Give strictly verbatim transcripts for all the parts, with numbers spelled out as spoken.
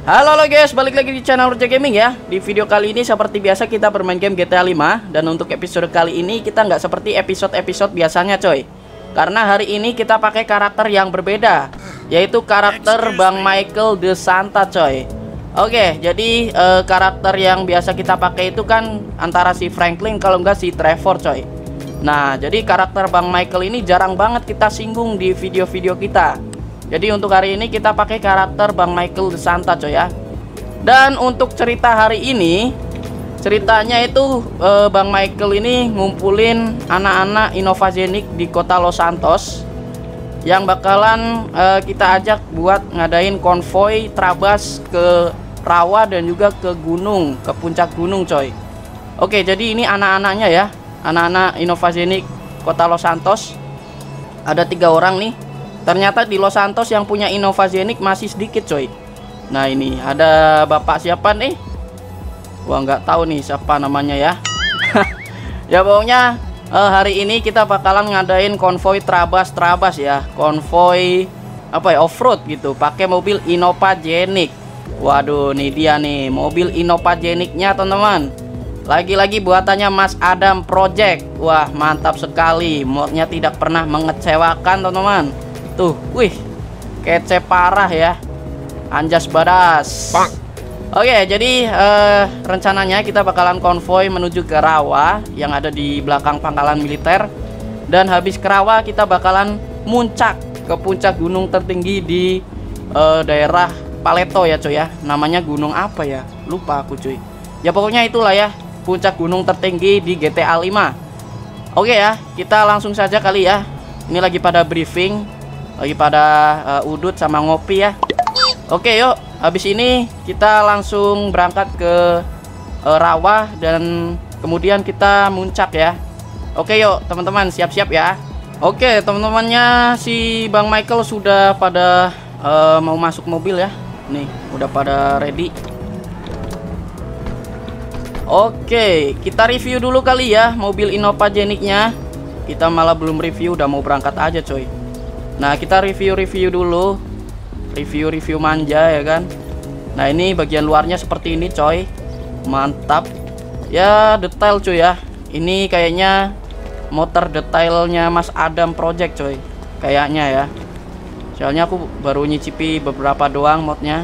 Halo halo guys, balik lagi di channel Roja Gaming ya. Di video kali ini seperti biasa kita bermain game G T A lima. Dan untuk episode kali ini kita nggak seperti episode-episode biasanya coy. Karena hari ini kita pakai karakter yang berbeda, yaitu karakter Bang Michael De Santa coy. Oke, jadi eh, karakter yang biasa kita pakai itu kan antara si Franklin kalau nggak si Trevor coy. Nah, jadi karakter Bang Michael ini jarang banget kita singgung di video-video kita. Jadi untuk hari ini kita pakai karakter Bang Michael De Santa coy ya. Dan untuk cerita hari ini, ceritanya itu eh, Bang Michael ini ngumpulin anak-anak Innovagenik di kota Los Santos, yang bakalan eh, kita ajak buat ngadain konvoy trabas ke rawa dan juga ke gunung, ke puncak gunung coy. Oke, jadi ini anak-anaknya ya, anak-anak Innovagenik kota Los Santos. Ada tiga orang nih. Ternyata di Los Santos yang punya Innovagenik masih sedikit coy. Nah ini ada bapak siapa nih? Wah nggak tahu nih siapa namanya ya. Ya pokoknya eh, hari ini kita bakalan ngadain konvoy trabas-trabas ya. Konvoy apa ya, off-road gitu, pakai mobil Innovagenik. Waduh nih dia nih mobil Innovageniknya teman-teman. Lagi-lagi buatannya Mas Adam Project. Wah mantap sekali, modnya tidak pernah mengecewakan teman-teman. Tuh, wih, kece parah ya, anjas badas. Bang. Oke, jadi eh, rencananya kita bakalan konvoy menuju ke rawa yang ada di belakang pangkalan militer. Dan habis ke rawa kita bakalan muncak ke puncak gunung tertinggi di eh, daerah Paleto ya coy ya. Namanya gunung apa ya? Lupa aku cuy. Ya pokoknya itulah ya, puncak gunung tertinggi di G T A lima. Oke ya, kita langsung saja kali ya. Ini lagi pada briefing, lagi pada uh, udut sama ngopi ya. Oke yuk, habis ini kita langsung berangkat ke uh, rawa dan kemudian kita muncak ya. Oke yuk teman-teman, siap-siap ya. Oke teman-temannya si Bang Michael sudah pada uh, mau masuk mobil ya. Nih udah pada ready. Oke, kita review dulu kali ya mobil Innovageniknya. Kita malah belum review udah mau berangkat aja coy. Nah kita review-review dulu, review-review manja ya kan. Nah ini bagian luarnya seperti ini coy, mantap ya, detail cuy ya. Ini kayaknya motor detailnya Mas Adam Project coy, kayaknya ya. Soalnya aku baru nyicipi beberapa doang modnya.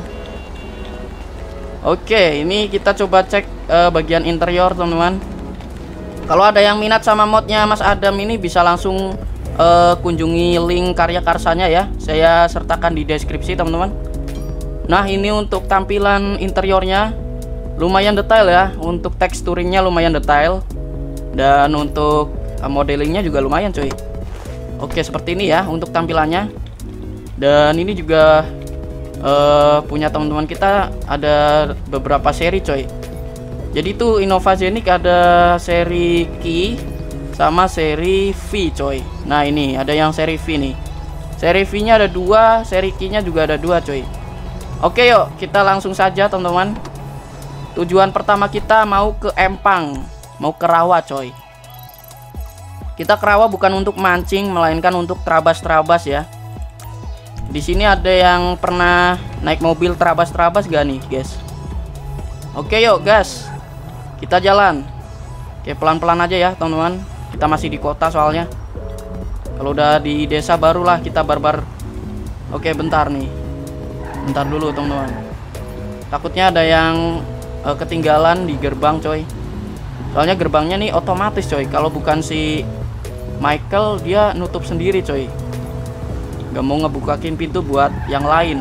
Oke, ini kita coba cek uh, bagian interior teman-teman. Kalau ada yang minat sama modnya Mas Adam ini bisa langsung Uh, kunjungi link karya karsanya ya, saya sertakan di deskripsi teman-teman. Nah ini untuk tampilan interiornya lumayan detail ya, untuk teksturingnya lumayan detail, dan untuk uh, modelingnya juga lumayan coy. Oke seperti ini ya untuk tampilannya. Dan ini juga uh, punya teman-teman kita ada beberapa seri coy. Jadi itu Innovagenik ada seri Key sama seri V coy. Nah ini ada yang seri V nih. Seri V nya ada dua, seri Key nya juga ada dua coy. Oke yuk kita langsung saja teman-teman. Tujuan pertama kita mau ke Empang, mau ke rawa coy. Kita ke rawa bukan untuk mancing, melainkan untuk trabas-trabas ya. Di sini ada yang pernah naik mobil trabas-trabas gak nih guys? Oke yuk gas, kita jalan. Oke pelan-pelan aja ya teman-teman. Kita masih di kota soalnya. Kalau udah di desa barulah kita barbar. Oke bentar nih, bentar dulu teman-teman. Takutnya ada yang uh, ketinggalan di gerbang coy. Soalnya gerbangnya nih otomatis coy. Kalau bukan si Michael dia nutup sendiri coy. Gak mau ngebukain pintu buat yang lain.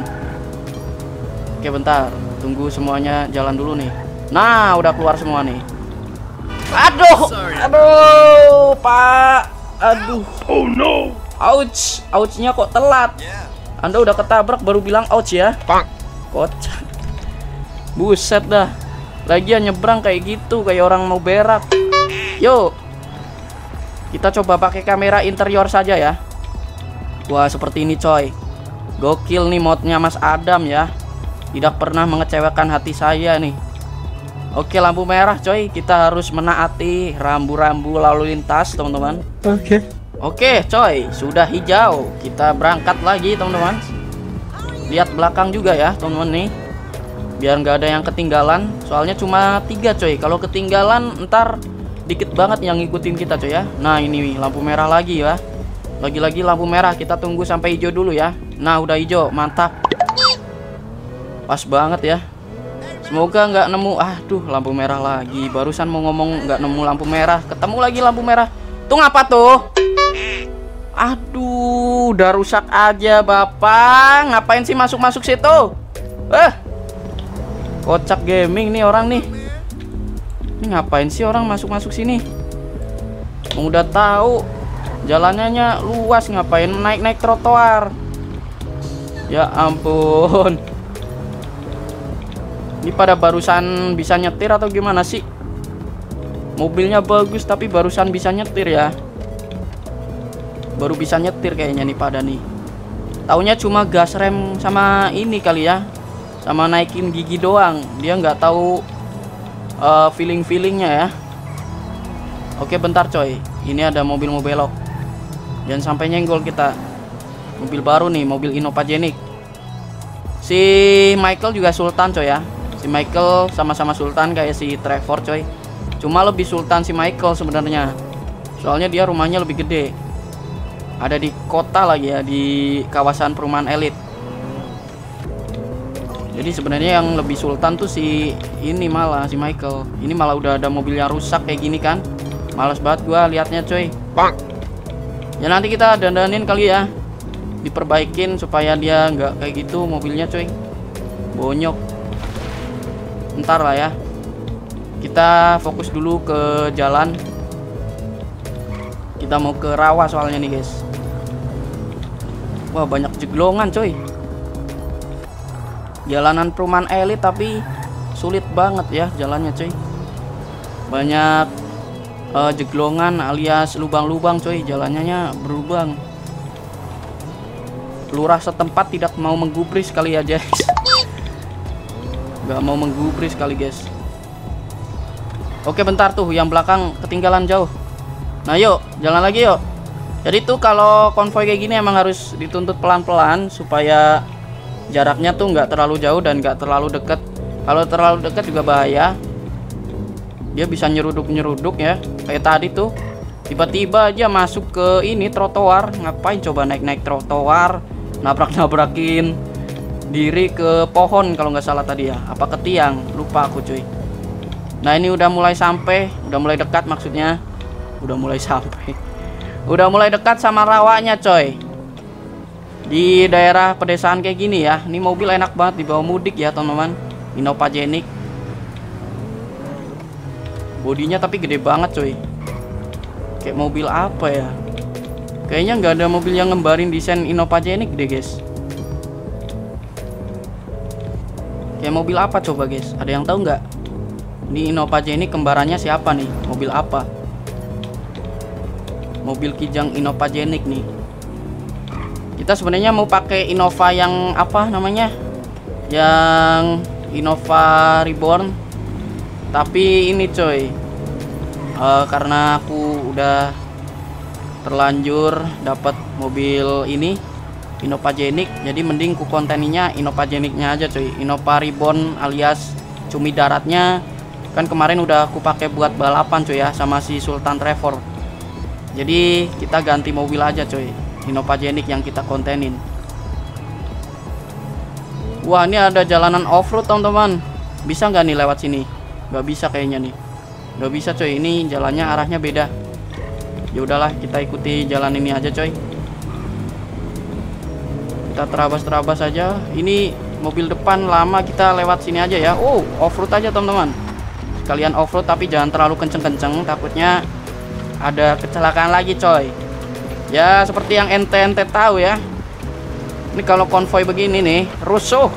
Oke bentar, tunggu semuanya jalan dulu nih. Nah udah keluar semua nih. Aduh, aduh, Pak, aduh, oh no, ouch, ouchnya kok telat. Anda udah ketabrak baru bilang ouch ya, Pak, kocak, buset dah, lagian nyebrang kayak gitu kayak orang mau berak. Yuk, kita coba pakai kamera interior saja ya. Wah seperti ini coy, gokil nih modnya Mas Adam ya, tidak pernah mengecewakan hati saya nih. Oke lampu merah coy, kita harus menaati rambu-rambu lalu lintas teman-teman. Oke. Oke coy, sudah hijau, kita berangkat lagi teman-teman. Lihat belakang juga ya teman-teman nih. biar nggak ada yang ketinggalan. Soalnya cuma tiga coy, kalau ketinggalan ntar dikit banget yang ngikutin kita coy ya. Nah ini lampu merah lagi ya, lagi-lagi lampu merah. Kita tunggu sampai hijau dulu ya. Nah udah hijau, mantap, pas banget ya. Semoga nggak nemu. Aduh, lampu merah lagi. Barusan mau ngomong nggak nemu lampu merah, ketemu lagi lampu merah. Tuh ngapa tuh? Aduh, udah rusak aja bapak. Ngapain sih masuk-masuk situ? Eh, kocak gaming nih orang nih. Ini ngapain sih orang masuk-masuk sini? Udah tahu jalanannya luas, ngapain naik-naik trotoar? Ya ampun. Ini pada barusan bisa nyetir atau gimana sih? Mobilnya bagus tapi barusan bisa nyetir ya. Baru bisa nyetir kayaknya nih pada nih. Taunya cuma gas rem sama ini kali ya, sama naikin gigi doang. Dia nggak tahu uh, feeling-feelingnya ya. Oke bentar coy, ini ada mobil mau belok. Jangan sampai nyenggol kita. Mobil baru nih, mobil Innova Genik. Si Michael juga sultan coy ya. Si Michael sama-sama sultan kayak si Trevor coy. Cuma lebih sultan si Michael sebenarnya. Soalnya dia rumahnya lebih gede. Ada di kota lagi ya, di kawasan perumahan elit. Jadi sebenarnya yang lebih sultan tuh si ini malah si Michael. Ini malah udah ada mobil yang rusak kayak gini kan. Males banget gua liatnya coy. Ya nanti kita dandanin kali ya, diperbaikin supaya dia nggak kayak gitu mobilnya coy. Bonyok. Ntar lah ya. Kita fokus dulu ke jalan. Kita mau ke rawa soalnya nih guys. Wah banyak jeglongan coy. Jalanan perumahan elit tapi sulit banget ya jalannya coy. Banyak uh, jeglongan alias lubang-lubang coy. Jalannya berlubang. Lurah setempat tidak mau menggubris kali ya guys. Gak mau menggubris kali guys. Oke bentar tuh, yang belakang ketinggalan jauh. Nah yuk, jalan lagi yuk. Jadi tuh kalau konvoy kayak gini emang harus dituntut pelan-pelan supaya jaraknya tuh nggak terlalu jauh dan nggak terlalu deket. Kalau terlalu deket juga bahaya. Dia bisa nyeruduk-nyeruduk ya. Kayak tadi tuh, tiba-tiba aja masuk ke ini trotoar. Ngapain coba naik-naik trotoar, nabrak-nabrakin diri ke pohon kalau nggak salah tadi ya. Apa ke tiang? Lupa aku cuy. Nah ini udah mulai sampai, udah mulai dekat maksudnya. Udah mulai sampai. Udah mulai dekat sama rawanya coy. Di daerah pedesaan kayak gini ya. Ini mobil enak banget dibawa mudik ya teman-teman. Innova Genik. Bodinya tapi gede banget coy. Kayak mobil apa ya? Kayaknya nggak ada mobil yang ngembarin desain Innova Genik deh guys. Kayak mobil apa coba guys? Ada yang tahu nggak? Ini Innova Genik kembarannya siapa nih? Mobil apa? Mobil Kijang Innova Genik nih. Kita sebenarnya mau pakai Innova yang apa namanya? Yang Innova Reborn. Tapi ini coy, uh, karena aku udah terlanjur dapat mobil ini Innova Genik, jadi mending ku konteninya Innova Geniknya aja coy. Innova Reborn alias cumi daratnya kan kemarin udah aku pakai buat balapan coy ya sama si Sultan Trevor. Jadi kita ganti mobil aja coy, Innova Genik yang kita kontenin. Wah ini ada jalanan off-road teman-teman. Bisa nggak nih lewat sini? Nggak bisa kayaknya nih. Nggak bisa coy, ini jalannya arahnya beda. Ya udahlah kita ikuti jalan ini aja coy. Kita terabas-terabas aja. Ini mobil depan lama, kita lewat sini aja ya. Oh off-road aja teman-teman. Kalian off-road tapi jangan terlalu kenceng-kenceng, takutnya ada kecelakaan lagi coy. Ya seperti yang ente-ente tahu ya. Ini kalau konvoy begini nih rusuh.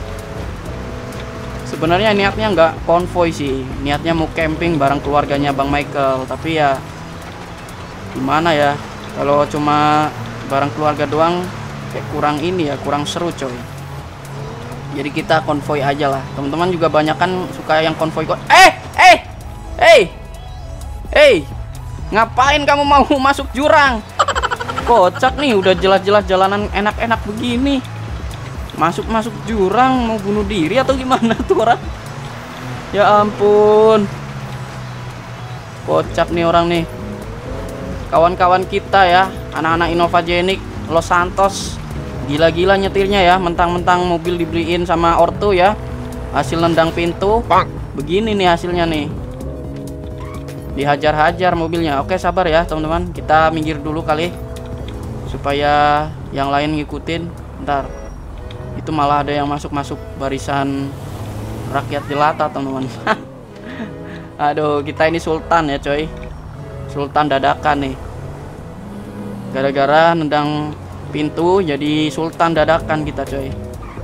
Sebenarnya niatnya nggak konvoy sih, niatnya mau camping bareng keluarganya Bang Michael. Tapi ya gimana ya, kalau cuma bareng keluarga doang kayak kurang ini ya, kurang seru coy. Jadi kita konvoy aja lah. Teman-teman juga banyak kan suka yang konvoy kok. Eh, eh, eh, eh, ngapain kamu mau masuk jurang? Kocak nih, udah jelas-jelas jalanan enak-enak begini. Masuk-masuk jurang mau bunuh diri atau gimana tuh orang? Ya ampun. Kocak nih orang nih. Kawan-kawan kita ya, anak-anak Innovagenik Los Santos. Gila-gila nyetirnya ya, mentang-mentang mobil dibeliin sama ortu ya. Hasil nendang pintu. Begini nih hasilnya nih. Dihajar-hajar mobilnya. Oke, sabar ya teman-teman. Kita minggir dulu kali supaya yang lain ngikutin. Bentar. Itu malah ada yang masuk-masuk barisan rakyat jelata teman-teman. Aduh, kita ini sultan ya coy. Sultan dadakan nih. Gara-gara nendang pintu jadi sultan dadakan kita coy.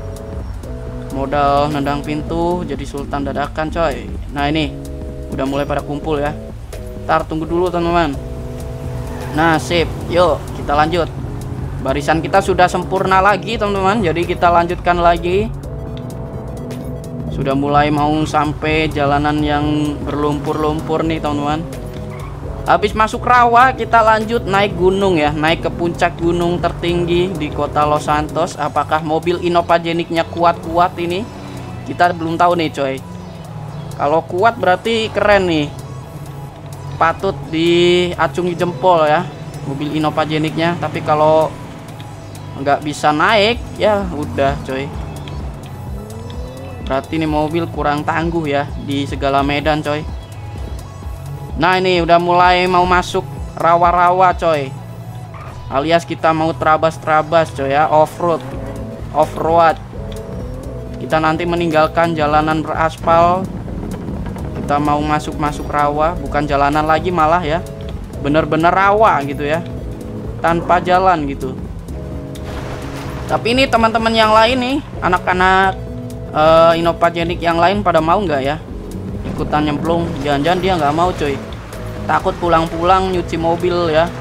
Modal nendang pintu jadi sultan dadakan coy. Nah ini udah mulai pada kumpul ya. Ntar tunggu dulu teman-teman. Nah sip, yuk kita lanjut. Barisan kita sudah sempurna lagi teman-teman. Jadi kita lanjutkan lagi. Sudah mulai mau sampai jalanan yang berlumpur-lumpur nih teman-teman. Habis masuk rawa kita lanjut naik gunung ya. Naik ke puncak gunung tertinggi di kota Los Santos. Apakah mobil Innovageniknya kuat-kuat ini? Kita belum tahu nih coy. Kalau kuat berarti keren nih. Patut diacungi jempol ya mobil Innovageniknya. Tapi kalau nggak bisa naik ya udah coy, berarti ini mobil kurang tangguh ya di segala medan coy. Nah ini udah mulai mau masuk rawa-rawa coy, alias kita mau terabas-terabas coy ya, off-road off-road. Kita nanti meninggalkan jalanan beraspal, kita mau masuk-masuk rawa, bukan jalanan lagi malah ya, bener-bener rawa gitu ya, tanpa jalan gitu. Tapi ini teman-teman yang lain nih, anak-anak uh, Innovagenik yang lain pada mau nggak ya ikutan nyemplung? Jangan-jangan dia nggak mau coy, takut pulang-pulang nyuci mobil ya.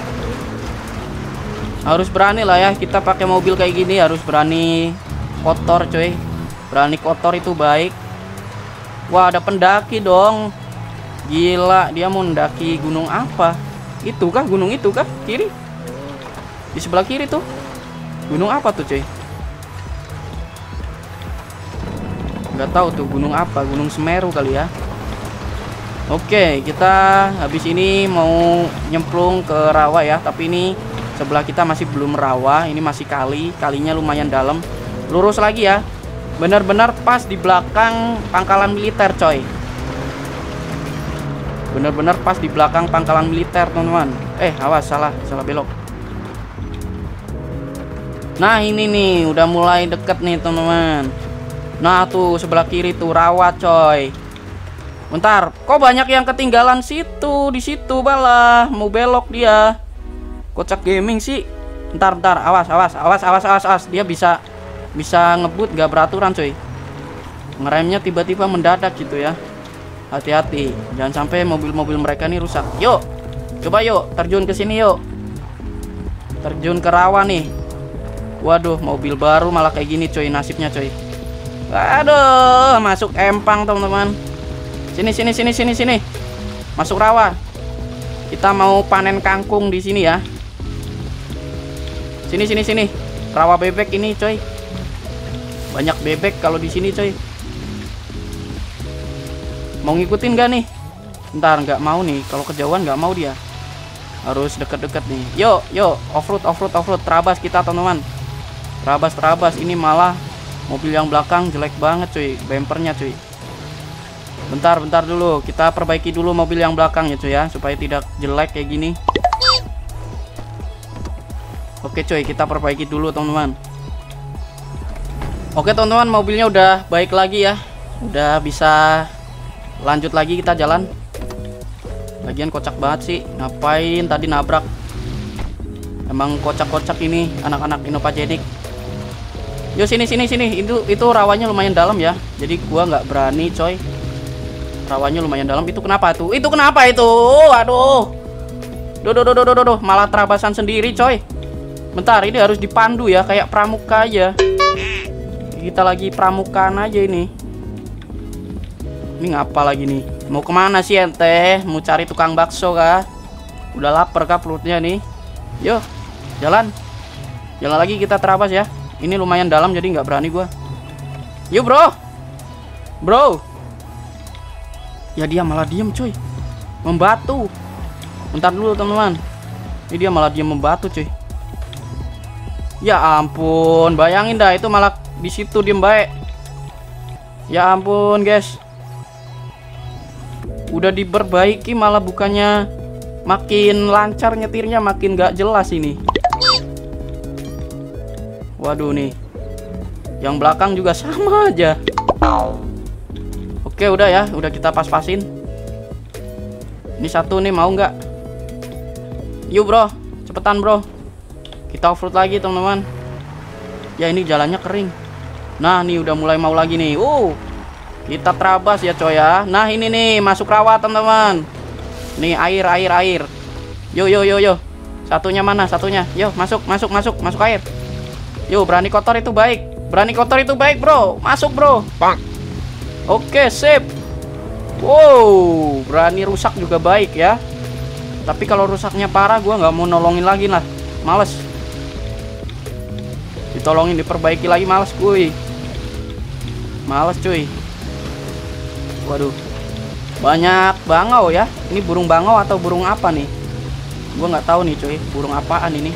Harus berani lah ya, kita pakai mobil kayak gini harus berani kotor coy. Berani kotor itu baik. Wah ada pendaki dong. Gila, dia mau mendaki gunung apa? Itu kah gunung itu kah? Kiri, di sebelah kiri tuh. Gunung apa tuh cuy? Nggak tahu tuh gunung apa, Gunung Semeru kali ya. Oke, kita habis ini mau nyemplung ke rawa ya. Tapi ini sebelah kita masih belum rawa, ini masih kali. Kalinya lumayan dalam. Lurus lagi ya. Benar-benar pas di belakang pangkalan militer coy. Benar-benar pas di belakang pangkalan militer teman-teman. Eh awas, salah, salah belok. Nah ini nih udah mulai deket nih teman-teman. Nah tuh sebelah kiri tuh rawa coy. Bentar, kok banyak yang ketinggalan situ, di situ balah mau belok dia. Kocak gaming sih. Bentar, bentar, awas, awas, awas, awas, awas, awas. Dia bisa bisa ngebut gak beraturan coy. Ngeremnya tiba-tiba mendadak gitu ya. Hati-hati, jangan sampai mobil-mobil mereka nih rusak. Yuk, coba yuk terjun ke sini yuk. Terjun ke rawa nih. Waduh, mobil baru malah kayak gini coy nasibnya coy. Aduh, masuk empang teman-teman. Sini sini sini sini sini. Masuk rawa. Kita mau panen kangkung di sini ya. Sini sini sini. Rawa bebek ini coy. Banyak bebek kalau di sini coy. Mau ngikutin gak nih? Ntar nggak mau nih. Kalau kejauhan nggak mau dia. Harus deket-deket nih. Yuk yuk offroad offroad offroad. Terabas kita teman-teman. Terabas terabas. Ini malah mobil yang belakang jelek banget cuy, bempernya cuy. Bentar bentar dulu, kita perbaiki dulu mobil yang belakang ya cuy ya, supaya tidak jelek kayak gini. Oke cuy, kita perbaiki dulu teman-teman. Oke teman-teman, mobilnya udah baik lagi ya, udah bisa lanjut lagi kita jalan. Lagian kocak banget sih, ngapain tadi nabrak. Emang kocak-kocak ini anak-anak Innovagenik. Yo sini sini sini, itu itu rawanya lumayan dalam ya, jadi gua nggak berani coy. Rawanya lumayan dalam. Itu kenapa tuh? Itu kenapa itu? Aduh, doh doh doh doh doh, doh. Malah terabasan sendiri coy. Bentar, ini harus dipandu ya, kayak pramuka aja. Kita lagi pramukaan aja ini. Ini ngapa lagi nih? Mau kemana sih ente? Mau cari tukang bakso kah? Udah lapar kah perutnya nih? Yo, jalan. Jalan lagi kita terabas ya. Ini lumayan dalam jadi nggak berani gua. Yuk bro, bro. Ya dia malah diem cuy, membatu. Bentar dulu teman-teman. Ini dia malah diem membatu cuy. Ya ampun, bayangin dah itu malah di situ diem baik. Ya ampun guys. Udah diperbaiki malah bukannya makin lancar nyetirnya, makin gak jelas ini. Waduh nih. Yang belakang juga sama aja. Oke udah ya, udah kita pas-pasin. Ini satu nih mau nggak? Yuk bro, cepetan bro. Kita offroad lagi teman-teman. Ya ini jalannya kering. Nah nih udah mulai mau lagi nih. Uh, kita terabas ya coy ya. Nah ini nih masuk rawa teman-teman. Nih air air air. Yo yo yo yo. Satunya mana satunya? Yo masuk masuk masuk masuk air. Yo berani kotor itu baik. Berani kotor itu baik bro. Masuk bro. Bang. Oke sip. Wow, berani rusak juga baik ya. Tapi kalau rusaknya parah gua nggak mau nolongin lagi lah. Males. Ditolongin diperbaiki lagi males kuy. Males cuy. Waduh. Banyak bangau ya. Ini burung bangau atau burung apa nih? Gua nggak tahu nih cuy. Burung apaan ini?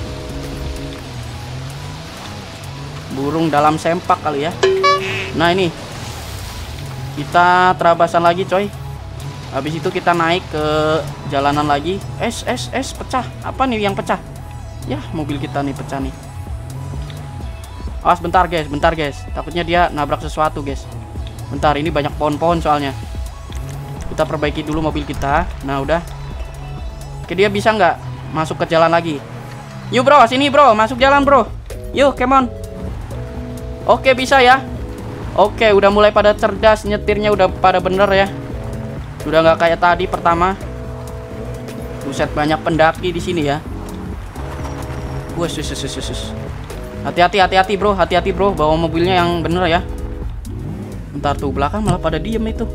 Burung dalam sempak kali ya. Nah ini kita terabasan lagi coy. Habis itu kita naik ke jalanan lagi. Es es es pecah. Apa nih yang pecah? Ya mobil kita nih pecah nih. Awas bentar guys, bentar guys. Takutnya dia nabrak sesuatu guys. Bentar, ini banyak pohon-pohon soalnya. Kita perbaiki dulu mobil kita. Nah udah. Oke dia bisa nggak masuk ke jalan lagi? Yuk bro, sini bro, masuk jalan bro. Yuk, come on. Oke bisa ya. Oke udah mulai pada cerdas, nyetirnya udah pada bener ya. Udah nggak kayak tadi pertama. Buset banyak pendaki di sini ya. Wes wes wes wes. Hati-hati hati-hati bro, hati-hati bro, bawa mobilnya yang bener ya. Bentar tuh belakang malah pada diem itu.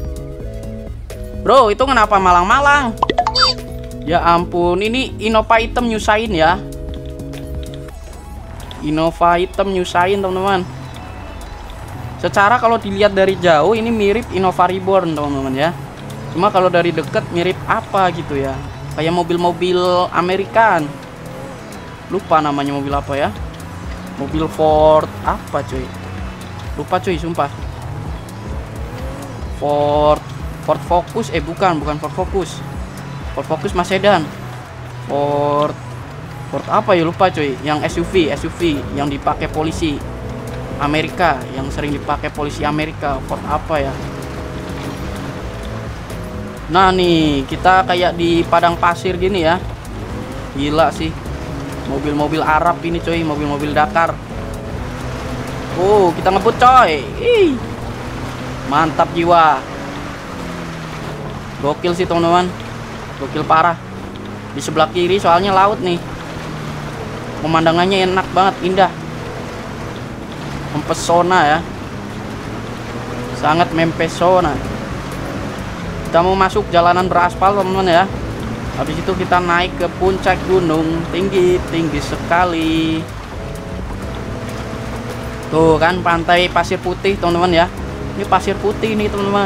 Bro itu kenapa malang-malang? Ya ampun, ini Innova item nyusahin ya. Innova item nyusahin teman-teman. Secara kalau dilihat dari jauh ini mirip Innova Reborn teman-teman ya. Cuma kalau dari deket mirip apa gitu ya. Kayak mobil-mobil Amerikan. Lupa namanya mobil apa ya. Mobil Ford apa cuy. Lupa cuy sumpah. Ford Ford Focus eh bukan bukan Ford Focus. Ford Focus mas sedan. Ford Ford apa ya lupa cuy, yang S U V, S U V yang dipakai polisi Amerika, yang sering dipakai polisi Amerika, Ford apa ya? Nah nih, kita kayak di padang pasir gini ya. Gila sih. Mobil-mobil Arab ini coy, mobil-mobil Dakar. Oh, kita ngebut coy. Ih. Mantap jiwa. Gokil sih teman-teman. Gokil parah. Di sebelah kiri soalnya laut nih. Pemandangannya enak banget, indah, mempesona ya, sangat mempesona. Kita mau masuk jalanan beraspal teman-teman ya. Habis itu kita naik ke puncak gunung, tinggi tinggi sekali. Tuh kan pantai pasir putih teman-teman ya. Ini pasir putih nih teman-teman.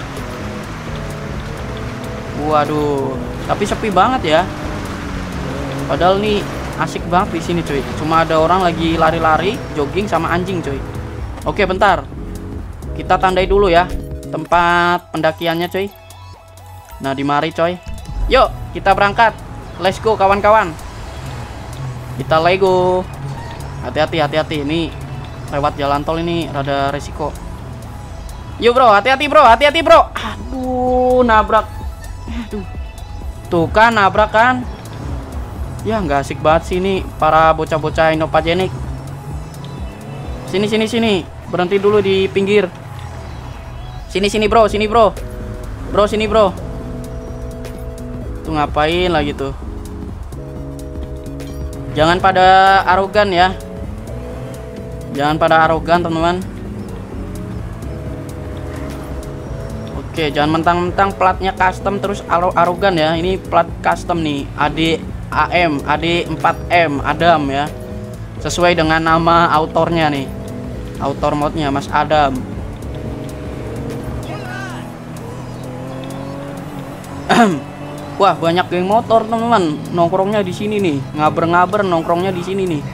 Waduh, tapi sepi banget ya. Padahal nih asik banget di sini cuy. Cuma ada orang lagi lari-lari, jogging sama anjing cuy. Oke bentar. Kita tandai dulu ya tempat pendakiannya cuy. Nah di mari coy. Yuk kita berangkat. Let's go kawan-kawan. Kita lego. Hati-hati hati-hati. Ini lewat jalan tol ini rada resiko. Yuk bro, hati-hati bro, hati-hati bro. Aduh nabrak. Aduh. Tuh kan nabrak kan. Ya nggak asik banget sih ini para bocah-bocah inovagenik. Sini sini sini, berhenti dulu di pinggir. Sini sini bro, sini bro, bro sini bro. Tuh ngapain lagi tuh? Jangan pada arogan ya. Jangan pada arogan teman-teman. Oke, jangan mentang-mentang platnya custom terus arogan ya. Ini plat custom nih, A D A M, A D empat M, Adam ya. sesuai dengan nama autornya nih, autor modnya Mas Adam. Wah, banyak geng motor teman-teman nongkrongnya di sini nih, ngaber-ngaber nongkrongnya di sini nih.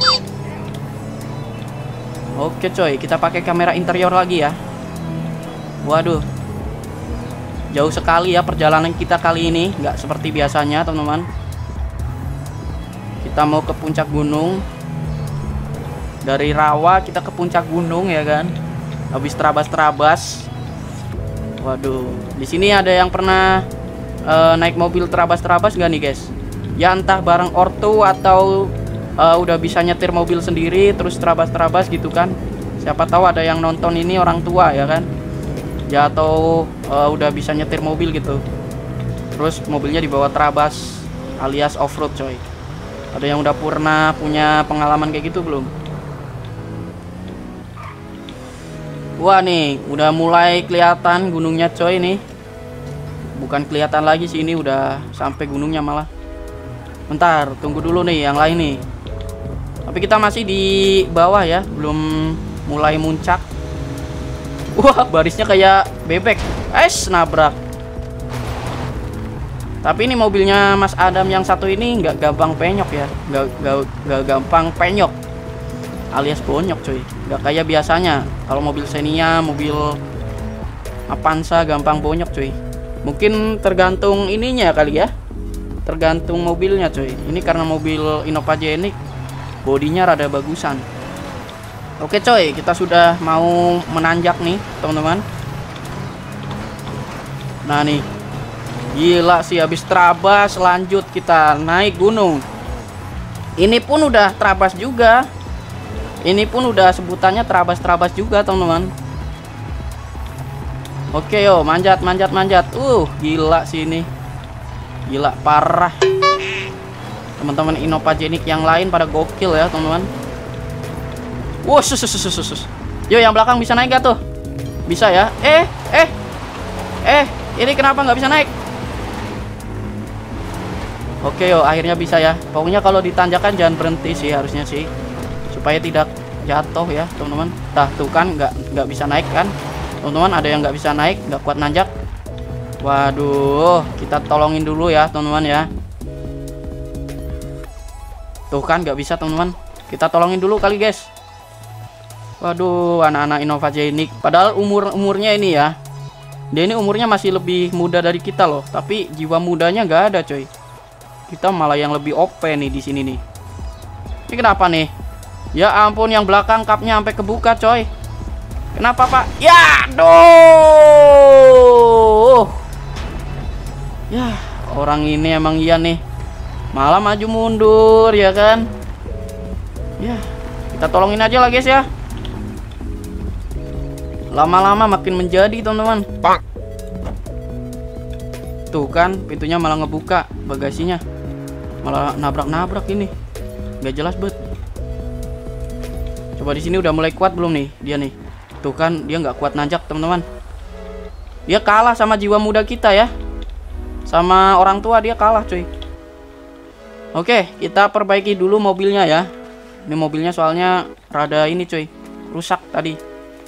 Oke coy, kita pakai kamera interior lagi ya. Waduh, jauh sekali ya perjalanan kita kali ini, nggak seperti biasanya teman-teman. Kita mau ke puncak gunung. Dari rawa kita ke puncak gunung ya kan. Habis terabas-terabas. Waduh, di sini ada yang pernah uh, naik mobil terabas-terabas nggak nih guys? Ya entah bareng ortu atau uh, udah bisa nyetir mobil sendiri terus terabas-terabas gitu kan. Siapa tahu ada yang nonton ini orang tua ya kan. Ya atau uh, udah bisa nyetir mobil gitu. Terus mobilnya dibawa terabas alias off-road coy. Ada yang udah pernah punya pengalaman kayak gitu belum? Wah nih, udah mulai kelihatan gunungnya coy nih. Bukan kelihatan lagi sih, ini udah sampai gunungnya malah. Bentar, tunggu dulu nih yang lain nih. Tapi kita masih di bawah ya, belum mulai muncak. Wah, barisnya kayak bebek. Es, nabrak. Tapi ini mobilnya Mas Adam yang satu ini nggak gampang penyok ya, nggak nggak gampang penyok, alias bonyok coy. Nggak kayak biasanya. Kalau mobil Xenia, mobil Avanza gampang bonyok coy. Mungkin tergantung ininya kali ya, tergantung mobilnya coy. Ini karena mobil Innova Genik, bodinya rada bagusan. Oke coy, kita sudah mau menanjak nih teman-teman. Nah nih, gila sih, habis terabas lanjut kita naik gunung. Ini pun udah terabas juga. Ini pun udah sebutannya terabas-terabas juga teman-teman. Oke yo, manjat manjat manjat. Uh, gila sih ini. Gila parah. Teman-teman Innova Genik yang lain pada gokil ya teman-teman. Wow, sus, sus, sus, sus. Yo, yang belakang bisa naik gak tuh? Bisa ya? Eh, eh, eh, ini kenapa nggak bisa naik? Oke yo, akhirnya bisa ya. Pokoknya kalau ditanjakan jangan berhenti sih harusnya sih, supaya tidak jatuh ya teman-teman. Tah tuh kan nggak nggak bisa naik kan teman-teman, ada yang nggak bisa naik, nggak kuat nanjak. Waduh, kita tolongin dulu ya teman-teman ya. Tuh kan nggak bisa teman-teman, kita tolongin dulu kali guys. Waduh, anak-anak Innova Genik, padahal umur umurnya ini ya, dia ini umurnya masih lebih muda dari kita loh, tapi jiwa mudanya nggak ada coy. Kita malah yang lebih O P nih di sini nih. Ini kenapa nih? Ya ampun, yang belakang kapnya sampai kebuka coy. Kenapa pak? Ya aduh. Ya orang ini emang iya nih, malah maju mundur ya kan. Ya kita tolongin aja lah guys ya. Lama-lama makin menjadi teman-teman. Tuh kan pintunya malah ngebuka, bagasinya malah nabrak-nabrak ini, nggak jelas bet. Coba di sini udah mulai kuat belum nih dia nih? Tuh kan dia nggak kuat nanjak teman-teman. Dia kalah sama jiwa muda kita ya, sama orang tua dia kalah cuy. Oke, kita perbaiki dulu mobilnya ya. Ini mobilnya soalnya rada ini cuy, rusak tadi.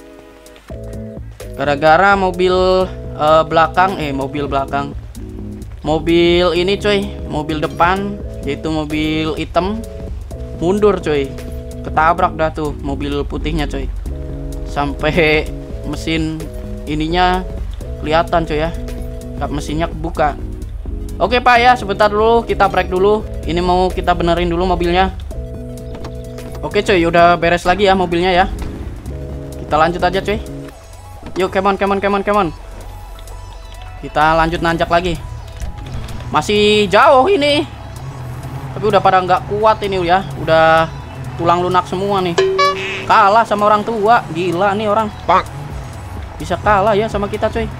Gara-gara mobil uh, belakang, eh mobil belakang, mobil ini cuy, mobil depan yaitu mobil hitam mundur cuy, ketabrak dah tuh mobil putihnya cuy, sampai mesin ininya kelihatan cuy ya, kap mesinnya kebuka. Oke pak ya, sebentar dulu kita break dulu, ini mau kita benerin dulu mobilnya. Oke cuy, udah beres lagi ya mobilnya ya, kita lanjut aja cuy. Yuk, come on, come on, come on, come on. Kita lanjut nanjak lagi. Masih jauh ini, tapi udah pada nggak kuat ini ya, udah tulang lunak semua nih. Kalah sama orang tua, gila nih orang. Bisa kalah ya sama kita cuy.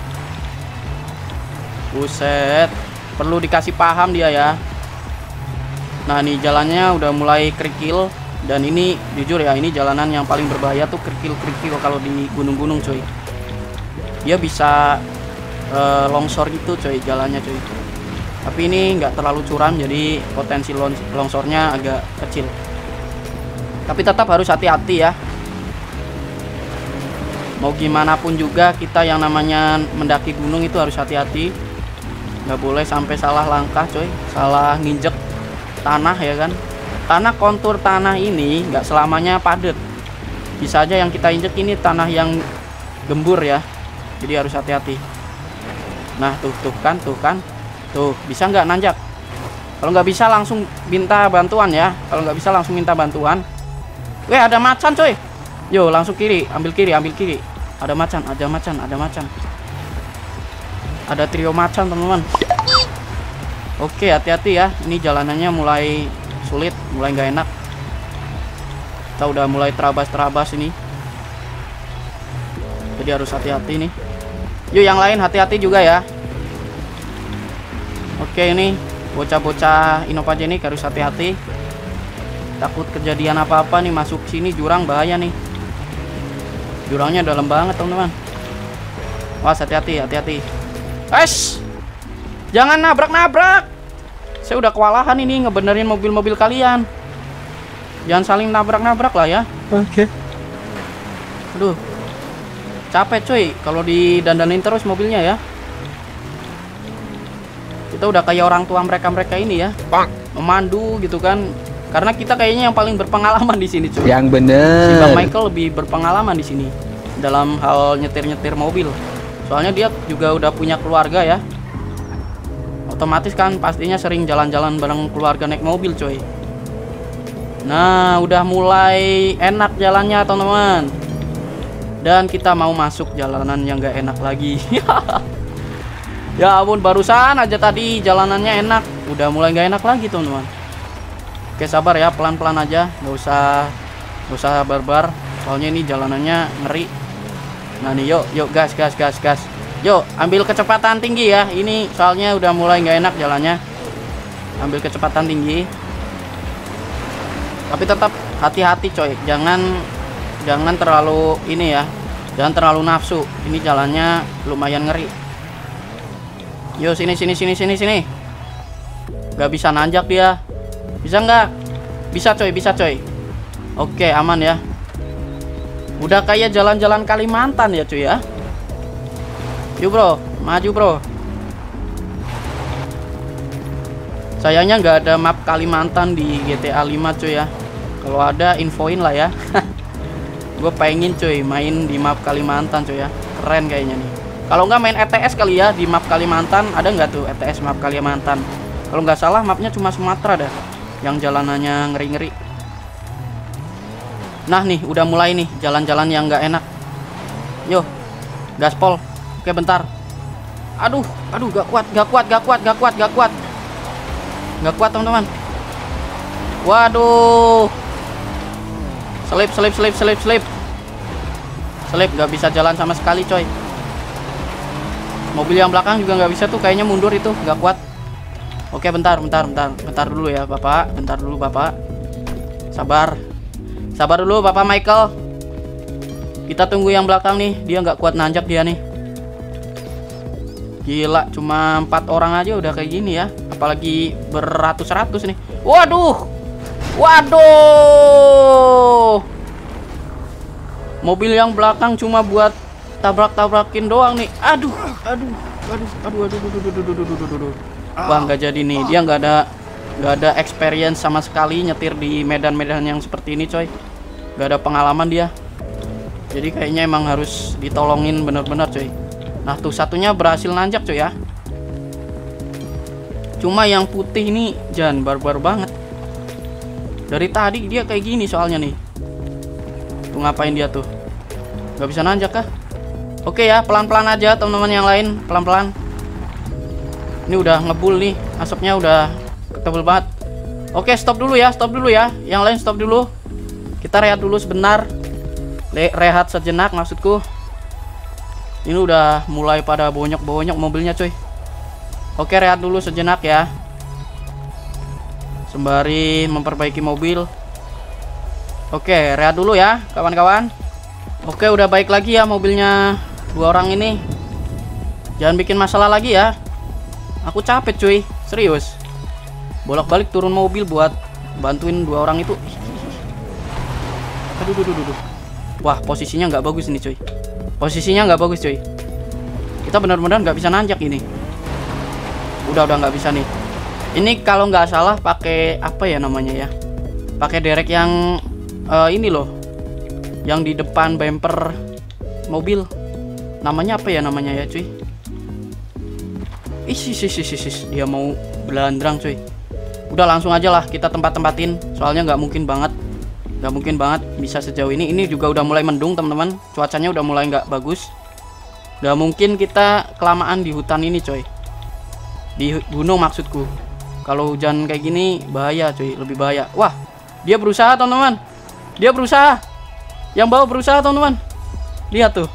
Buset, perlu dikasih paham dia ya. Nah nih jalannya udah mulai kerikil. Dan ini jujur ya, ini jalanan yang paling berbahaya tuh kerikil-kerikil kalau di gunung-gunung cuy. Dia bisa uh, longsor gitu cuy jalannya cuy. Tapi ini nggak terlalu curam, jadi potensi longsornya agak kecil. Tapi tetap harus hati-hati ya. Mau gimana pun juga kita yang namanya mendaki gunung itu harus hati-hati. Nggak boleh sampai salah langkah coy, salah nginjek tanah ya kan. Karena kontur tanah ini nggak selamanya padat. Bisa aja yang kita injek ini tanah yang gembur ya. Jadi harus hati-hati. Nah tuh tuh kan tuh kan tuh bisa nggak nanjak? Kalau nggak bisa langsung minta bantuan ya. Kalau nggak bisa langsung minta bantuan. Weh ada macan coy. Yo langsung kiri, ambil kiri, ambil kiri. Ada macan, ada macan, ada macan. Ada trio macan teman-teman. Oke hati-hati ya. Ini jalanannya mulai sulit, mulai nggak enak. Kita udah mulai terabas-terabas ini. Jadi harus hati-hati nih. Yuk yang lain hati-hati juga ya. Oke ini bocah-bocah Inovagenik harus hati-hati. Takut kejadian apa-apa nih masuk sini jurang bahaya nih. Jurangnya dalam banget teman-teman. Wah hati-hati, hati-hati. Es, jangan nabrak-nabrak. Saya udah kewalahan ini ngebenerin mobil-mobil kalian. Jangan saling nabrak-nabrak lah ya. Oke. Aduh, capek cuy kalau didandanin terus mobilnya ya. Kita udah kayak orang tua mereka-mereka ini ya, memandu gitu kan. Karena kita kayaknya yang paling berpengalaman di sini cuy. Yang bener. Si Bang Michael lebih berpengalaman di sini dalam hal nyetir-nyetir mobil. Soalnya dia juga udah punya keluarga ya. Otomatis kan pastinya sering jalan-jalan bareng keluarga naik mobil coy. Nah udah mulai enak jalannya teman-teman. Dan kita mau masuk jalanan yang gak enak lagi. Ya ampun barusan aja tadi jalanannya enak. Udah mulai gak enak lagi teman-teman. Oke sabar ya, pelan-pelan aja, nggak usah nggak usah barbar. Soalnya ini jalanannya ngeri. Nah nih yuk yuk gas gas gas gas. Yuk ambil kecepatan tinggi ya. Ini soalnya udah mulai nggak enak jalannya. Ambil kecepatan tinggi. Tapi tetap hati-hati coy. Jangan jangan terlalu ini ya. Jangan terlalu nafsu. Ini jalannya lumayan ngeri. Yuk sini sini sini sini sini. Gak bisa nanjak dia. Bisa nggak? Bisa coy, bisa coy. Oke aman ya. Udah kayak jalan-jalan Kalimantan ya cuy ya. Yuk bro, maju bro. Sayangnya nggak ada map Kalimantan di G T A lima cuy ya. Kalau ada infoin lah ya. Gue pengen cuy main di map Kalimantan cuy ya. Keren kayaknya nih. Kalau nggak main E T S kali ya di map Kalimantan. Ada nggak tuh E T S map Kalimantan? Kalau nggak salah mapnya cuma Sumatera dah. Yang jalanannya ngeri-ngeri. Nah nih udah mulai nih jalan-jalan yang nggak enak. Yo gaspol. Oke bentar. Aduh aduh gak kuat gak kuat gak kuat gak kuat gak kuat gak kuat teman-teman. Waduh. Selip selip selip selip selip selip gak bisa jalan sama sekali coy. Mobil yang belakang juga nggak bisa tuh kayaknya mundur itu gak kuat. Oke bentar bentar bentar bentar dulu ya bapak, bentar dulu bapak, sabar sabar dulu bapak Michael. Kita tunggu yang belakang nih, dia nggak kuat nanjak dia nih. Gila cuma empat orang aja udah kayak gini ya, apalagi beratus-ratus nih. Waduh waduh, mobil yang belakang cuma buat tabrak-tabrakin doang nih. Aduh aduh aduh aduh aduh aduh aduh aduh aduh aduh aduh. Wah nggak jadi nih, dia nggak ada nggak ada experience sama sekali nyetir di medan-medan yang seperti ini coy. Nggak ada pengalaman dia. Jadi kayaknya emang harus ditolongin bener-bener coy. Nah tuh satunya berhasil nanjak coy ya. Cuma yang putih ini jangan barbar banget. Dari tadi dia kayak gini soalnya nih. Tuh ngapain dia tuh? Nggak bisa nanjak kah? Oke ya pelan-pelan aja teman-teman yang lain, pelan-pelan. Ini udah ngebul nih, asapnya udah tebel banget. Oke stop dulu ya, stop dulu ya. Yang lain stop dulu. Kita rehat dulu sebentar. Le rehat sejenak maksudku. Ini udah mulai pada bonyok-bonyok mobilnya coy. Oke rehat dulu sejenak ya. Sembari memperbaiki mobil. Oke rehat dulu ya kawan-kawan. Oke udah baik lagi ya mobilnya dua orang ini. Jangan bikin masalah lagi ya. Aku capek cuy, serius. Bolak-balik turun mobil buat bantuin dua orang itu. Aduh, aduh, aduh, aduh. Wah, posisinya nggak bagus ini, cuy. Posisinya nggak bagus, cuy. Kita benar-benar nggak bisa nanjak ini. Udah, udah nggak bisa nih. Ini kalau nggak salah pakai apa ya namanya ya? Pakai derek yang uh, ini loh, yang di depan bumper mobil. Namanya apa ya namanya ya, cuy? Isi, isi, isi, isi. Dia mau belandrang, cuy. Udah langsung aja lah kita tempat-tempatin. Soalnya nggak mungkin banget, nggak mungkin banget bisa sejauh ini. Ini juga udah mulai mendung, teman-teman. Cuacanya udah mulai nggak bagus. Nggak mungkin kita kelamaan di hutan ini, coy. Di gunung maksudku. Kalau hujan kayak gini bahaya, cuy, lebih bahaya. Wah, dia berusaha, teman-teman. Dia berusaha. Yang bawa berusaha, teman-teman. Lihat tuh.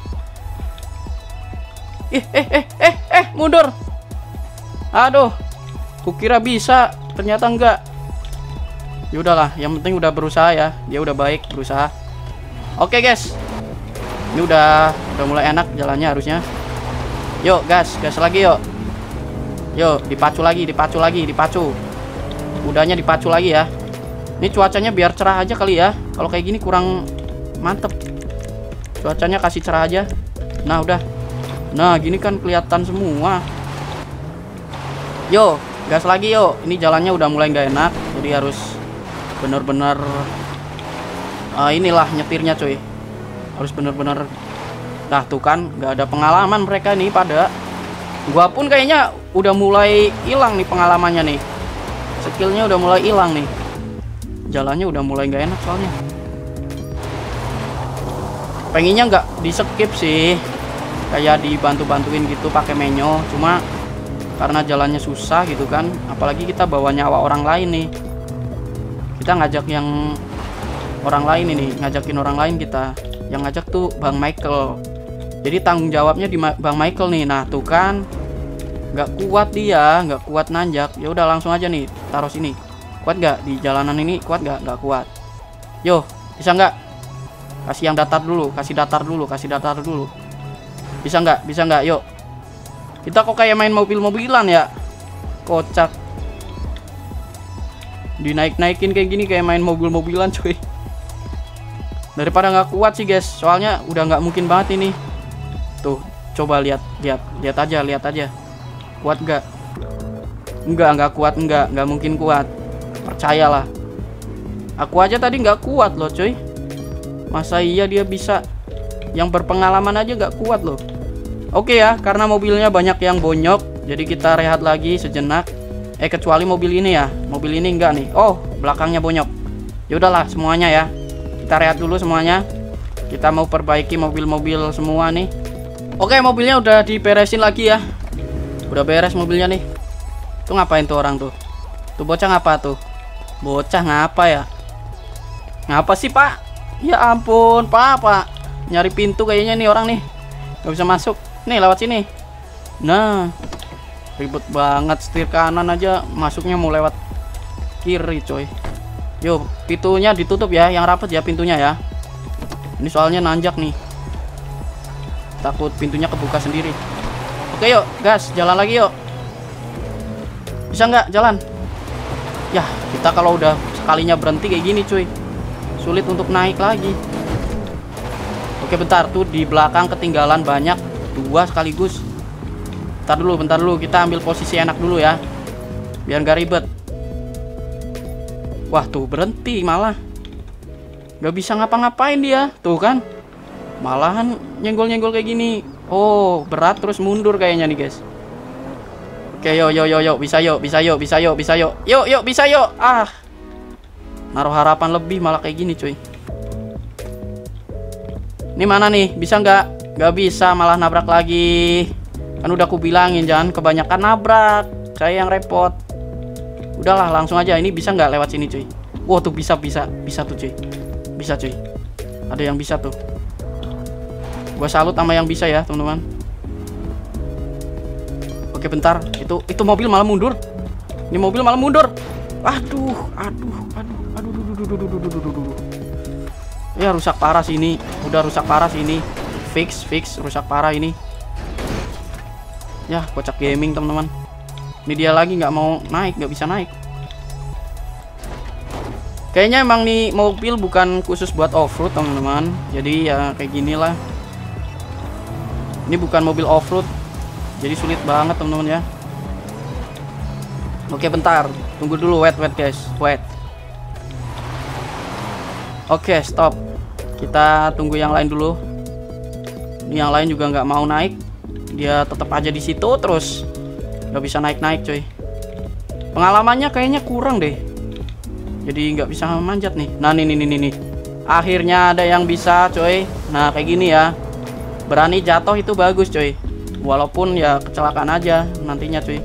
Eh, eh, eh, eh, eh, mundur. Aduh, kukira bisa, ternyata enggak. Ya udahlah, yang penting udah berusaha ya. Dia udah baik berusaha. Oke, guys. Ini udah udah mulai enak jalannya harusnya. Yuk, gas, gas lagi yuk. Yuk, dipacu lagi, dipacu lagi, dipacu. Udahnya dipacu lagi ya. Ini cuacanya biar cerah aja kali ya. Kalau kayak gini kurang mantep. Cuacanya kasih cerah aja. Nah, udah. Nah, gini kan kelihatan semua. Yo, gas lagi yo. Ini jalannya udah mulai nggak enak. Jadi harus bener-bener uh, inilah nyetirnya, cuy. Harus bener-bener. Nah, tuh kan nggak ada pengalaman mereka nih pada. Gua pun kayaknya udah mulai hilang nih pengalamannya nih. Skillnya udah mulai hilang nih. Jalannya udah mulai nggak enak soalnya. Pengennya nggak di skip sih, kayak dibantu-bantuin gitu pakai menyo. Cuma karena jalannya susah gitu kan, apalagi kita bawa nyawa orang lain nih. Kita ngajak yang orang lain ini, ngajakin orang lain kita. Yang ngajak tuh Bang Michael. Jadi tanggung jawabnya di Bang Michael nih. Nah, tuh kan nggak kuat dia, nggak kuat nanjak. Ya udah langsung aja nih taruh sini. Kuat nggak di jalanan ini? Kuat nggak? Nggak kuat. Yo, bisa nggak? Kasih yang datar dulu, kasih datar dulu, kasih datar dulu. Bisa nggak? Bisa nggak? Yuk. Kita kok kayak main mobil-mobilan ya? Kocak. Dinaik-naikin kayak gini kayak main mobil-mobilan, cuy. Daripada nggak kuat sih, guys. Soalnya udah nggak mungkin banget ini. Tuh, coba lihat, lihat, lihat aja, lihat aja. Kuat nggak? Enggak, nggak kuat, enggak, nggak mungkin kuat. Percayalah. Aku aja tadi nggak kuat loh, cuy. Masa iya dia bisa? Yang berpengalaman aja nggak kuat loh. Oke ya, karena mobilnya banyak yang bonyok, jadi kita rehat lagi sejenak. Eh, kecuali mobil ini ya. Mobil ini enggak nih. Oh, belakangnya bonyok. Ya udahlah semuanya ya. Kita rehat dulu semuanya. Kita mau perbaiki mobil-mobil semua nih. Oke, mobilnya udah diberesin lagi ya. Udah beres mobilnya nih. Tuh ngapain tuh orang tuh? Tuh bocah ngapa tuh? Bocah ngapa ya? Ngapa sih, Pak? Ya ampun, Pak, Pak. Nyari pintu kayaknya nih orang nih. Gak bisa masuk. Nih lewat sini. Nah, ribet banget, setir kanan aja masuknya mau lewat kiri, coy. Yo, pintunya ditutup ya, yang rapet ya pintunya ya. Ini soalnya nanjak nih. Takut pintunya kebuka sendiri. Oke yuk, gas, jalan lagi yuk. Bisa nggak jalan? Ya, kita kalau udah sekalinya berhenti kayak gini, cuy, sulit untuk naik lagi. Oke, bentar tuh di belakang ketinggalan banyak, dua sekaligus. Bentar dulu, bentar dulu, kita ambil posisi enak dulu ya, biar nggak ribet. Wah, tuh berhenti malah. Nggak bisa ngapa-ngapain dia, tuh kan. Malahan nyenggol-nyenggol kayak gini. Oh, berat terus mundur kayaknya nih, guys. Oke, yo yo yo yo, bisa yo, bisa yo, bisa yo, bisa yo. Yuk, yuk, bisa yo. Ah. Naruh harapan lebih malah kayak gini, cuy. Ini mana nih? Bisa nggak? Nggak bisa, malah nabrak lagi. Kan udah aku bilangin jangan kebanyakan nabrak. Saya yang repot. Udahlah, langsung aja. Ini bisa nggak lewat sini, cuy? Wah, tuh bisa, bisa, bisa tuh, cuy. Bisa, cuy. Ada yang bisa tuh. Gua salut sama yang bisa ya, teman-teman. Oke, bentar. Itu itu mobil malah mundur. Ini mobil malah mundur. Aduh, aduh, aduh, aduh, aduh, aduh, aduh, aduh, aduh, aduh, aduh. Ya, rusak parah sih ini. Udah rusak parah sih ini. Fix, fix, rusak parah ini. Ya, kocak gaming, teman-teman. Ini dia lagi nggak mau naik, nggak bisa naik. Kayaknya emang nih mobil bukan khusus buat off-road teman-teman. Jadi ya kayak gini lah. Ini bukan mobil off-road, jadi sulit banget teman-teman ya. Oke bentar, tunggu dulu, wait wait guys, wait. Oke stop, kita tunggu yang lain dulu. Ini yang lain juga nggak mau naik, dia tetap aja di situ terus, nggak bisa naik-naik coy. Pengalamannya kayaknya kurang deh, jadi nggak bisa manjat nih. Nah nih nih nih nih, akhirnya ada yang bisa coy. Nah kayak gini ya, berani jatuh itu bagus coy, walaupun ya kecelakaan aja nantinya coy.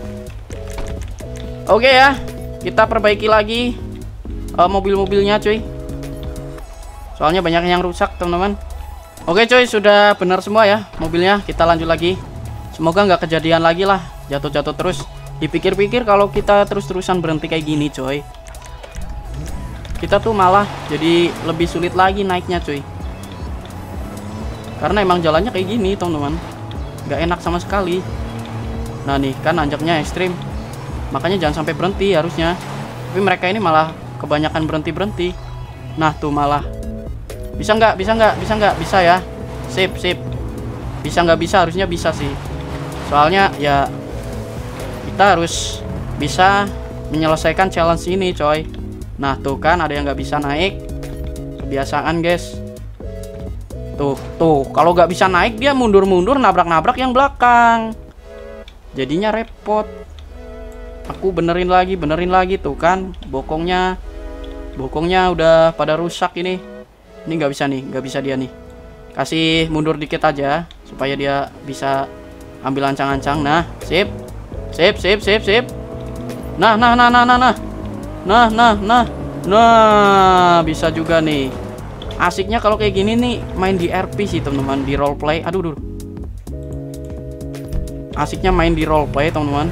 Oke ya, kita perbaiki lagi uh, mobil-mobilnya cuy. Soalnya banyak yang rusak teman-teman. Oke cuy, sudah benar semua ya mobilnya. Kita lanjut lagi. Semoga nggak kejadian lagi lah jatuh-jatuh terus. Dipikir-pikir kalau kita terus-terusan berhenti kayak gini cuy, kita tuh malah jadi lebih sulit lagi naiknya cuy. Karena emang jalannya kayak gini teman-teman, nggak enak sama sekali. Nah nih kan nanjaknya ekstrim, makanya jangan sampai berhenti harusnya. Tapi mereka ini malah kebanyakan berhenti-berhenti. Nah tuh malah. Bisa nggak? Bisa nggak? Bisa nggak? Bisa ya. Sip, sip. Bisa nggak bisa? Harusnya bisa sih. Soalnya ya kita harus bisa menyelesaikan challenge ini coy. Nah tuh kan ada yang nggak bisa naik. Kebiasaan guys. Tuh, tuh. Kalau nggak bisa naik dia mundur-mundur nabrak-nabrak yang belakang. Jadinya repot. Aku benerin lagi, benerin lagi tuh kan, bokongnya, bokongnya udah pada rusak ini. Ini nggak bisa nih, nggak bisa dia nih. Kasih mundur dikit aja supaya dia bisa ambil ancang-ancang. Nah, sip, sip, sip, sip, sip. Nah, nah, nah, nah, nah, nah, nah, nah, nah, nah, bisa juga nih. Asiknya kalau kayak gini nih main di R P sih teman-teman, di roleplay. Aduh, aduh. Asiknya main di roleplay teman-teman.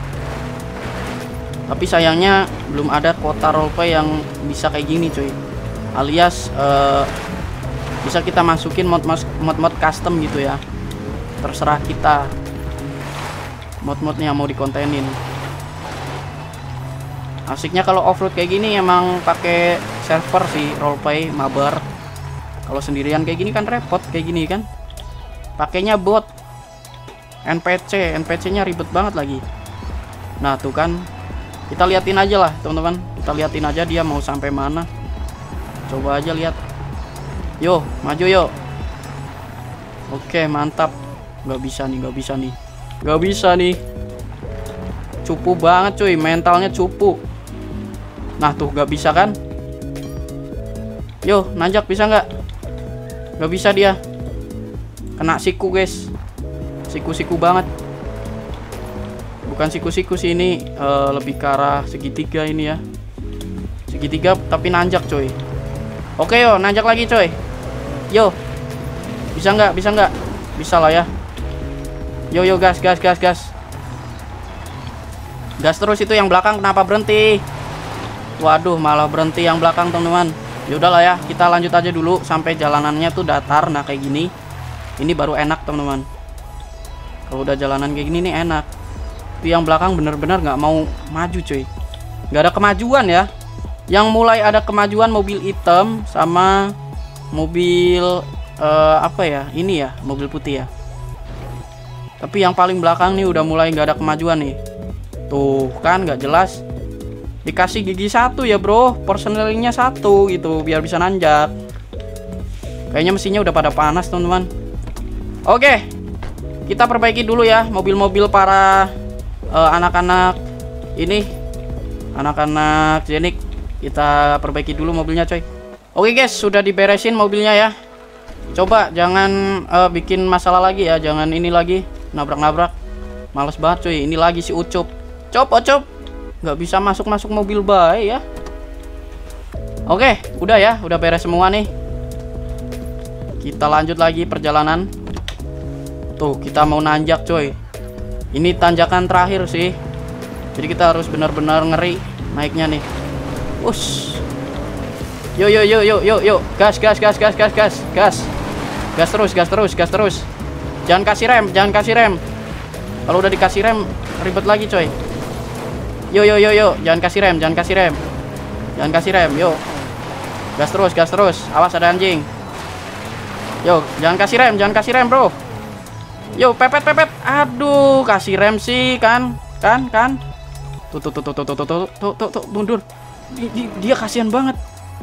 Tapi sayangnya belum ada kuota roleplay yang bisa kayak gini cuy. Alias uh, bisa kita masukin mod-mod custom gitu ya. Terserah kita mod-modnya mau dikontenin. Asiknya kalau off-road kayak gini emang pakai server sih, roleplay mabar. Kalau sendirian kayak gini kan repot kayak gini kan. Pakainya bot N P C, N P C-nya ribet banget lagi. Nah, tuh kan. Kita liatin aja lah teman-teman, kita liatin aja dia mau sampai mana. Coba aja lihat. Yo, maju yo. Oke mantap. Nggak bisa nih, nggak bisa nih, nggak bisa nih. Cupu banget cuy, mentalnya cupu. Nah tuh nggak bisa kan. Yo nanjak bisa nggak? Nggak bisa dia. Kena siku guys. Siku-siku banget. Bukan siku-siku sih ini, uh, lebih ke arah segitiga ini ya. Segitiga tapi nanjak coy. Oke yo, nanjak lagi coy. Yo. Bisa nggak? Bisa nggak? Bisa lah ya. Yo yo gas gas gas gas. Gas terus itu yang belakang kenapa berhenti? Waduh, malah berhenti yang belakang teman-teman. Ya udahlah ya, kita lanjut aja dulu sampai jalanannya tuh datar. Nah, kayak gini. Ini baru enak teman-teman. Kalau udah jalanan kayak gini nih enak. Yang belakang bener-bener nggak mau maju cuy, nggak ada kemajuan ya. Yang mulai ada kemajuan mobil hitam sama mobil uh, apa ya ini ya, mobil putih ya. Tapi yang paling belakang nih udah mulai nggak ada kemajuan nih. Tuh kan nggak jelas. Dikasih gigi satu ya bro, personelingnya satu gitu biar bisa nanjak. Kayaknya mesinnya udah pada panas teman-teman. Oke, kita perbaiki dulu ya mobil-mobil para anak-anak uh, ini, anak-anak Zenik. Kita perbaiki dulu mobilnya coy. Oke guys, sudah diberesin mobilnya ya. Coba jangan uh, bikin masalah lagi ya, jangan ini lagi nabrak-nabrak. Males banget cuy, ini lagi si Ucup. Cop, Ucup, nggak bisa masuk-masuk mobil baik ya. Oke, udah ya, udah beres semua nih. Kita lanjut lagi perjalanan. Tuh, kita mau nanjak coy. Ini tanjakan terakhir sih. Jadi kita harus benar-benar ngeri naiknya nih. Us. Yo yo yo yo yo yo, gas gas gas gas gas gas gas. Gas terus, gas terus, gas terus. Jangan kasih rem, jangan kasih rem. Kalau udah dikasih rem ribet lagi coy. Yo yo yo yo, jangan kasih rem, jangan kasih rem. Jangan kasih rem, yuk. Gas terus, gas terus. Awas ada anjing. Yo, jangan kasih rem, jangan kasih rem, bro. Yo, pepet, pepet. Aduh, kasih rem sih, kan, kan, kan. Tuh, tuh, tuh, tuh, tuh, tuh, tuh, tuh, tuh, tuh, mundur. Dia, dia, dia kasihan banget.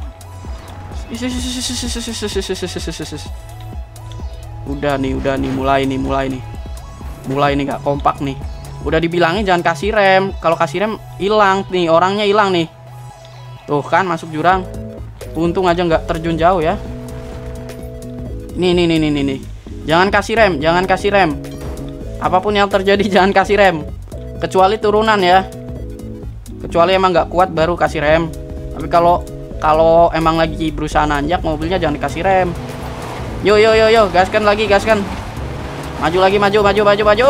Udah nih, udah nih, mulai nih, mulai nih, mulai nih, nggak kompak nih. Udah dibilangin jangan kasih rem. Kalau kasih rem hilang nih, orangnya hilang nih. Tuh kan masuk jurang. Untung aja nggak terjun jauh ya. Nih, nih, nih, nih, nih, nih. Jangan kasih rem, jangan kasih rem. Apapun yang terjadi jangan kasih rem. Kecuali turunan ya. Kecuali emang nggak kuat baru kasih rem. Tapi kalau kalau emang lagi berusaha nanjak mobilnya jangan dikasih rem. Yo, yo, yo, yo, gaskan lagi, gaskan. Maju lagi, maju, maju, maju, maju.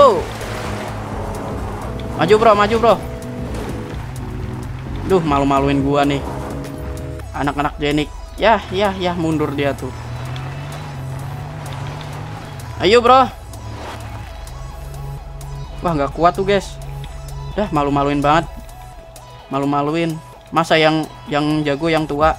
Maju bro, maju bro. Duh, malu-maluin gua nih. Anak-anak Jenik. Ya, ya, ya, mundur dia tuh. Ayo bro. Wah, nggak kuat tuh guys. Dah, malu-maluin banget. Malu-maluin. Masa yang yang jago yang tua.